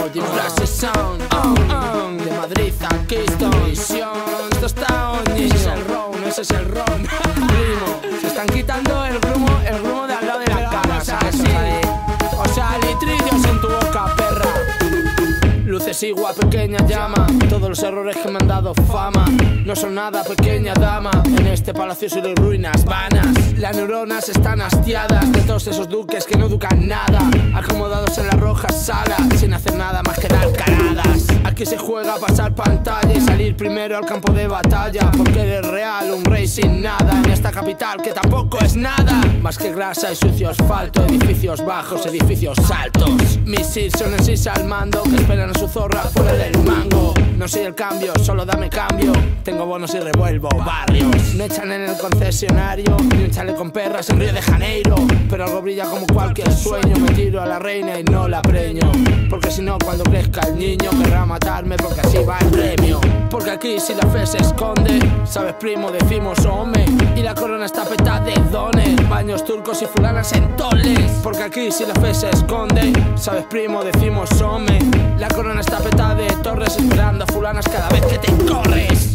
Clase Sound, de Madrid a Keystone. Esto está oñiño. Ese es el ron, ese es el ron. Primo, se están quitando el grumo de al lado de la cara, ¿sabes? O sea, litrillos en tu boca, perra. Luces igual, pequeña llama. Todos los errores que me han dado fama no son nada, pequeña dama. En este palacio soy de ruinas vanas. Las neuronas están hastiadas de todos esos duques que no educan nada, acomodados en la roja sala, sin hacer nada más que dar caradas. Aquí se juega a pasar pantalla y salir primero al campo de batalla, porque eres real, un rey sin nada en esta capital que tampoco es nada más que grasa y sucio asfalto, edificios bajos, edificios altos. Mis Sir son el Sir al mando que esperan a su zorra fuera del mango. No soy el cambio, solo dame cambio. Tengo bonos y revuelvo barrios. Me echan en el concesionario y un chale con perras en Río de Janeiro, pero algo brilla como cualquier sueño. Me tiro a la reina y no la preño, porque si no cuando crezca el niño querrá matarme, porque así va el premio. Porque aquí si la fe se esconde, sabes primo, decimos hombre, y la corona está petada de dones, baños turcos y fulanas en toles. Porque aquí si la fe se esconde, sabes primo, decimos hombre, la corona está petada de torres, esperando a fulanas cada vez que te corres.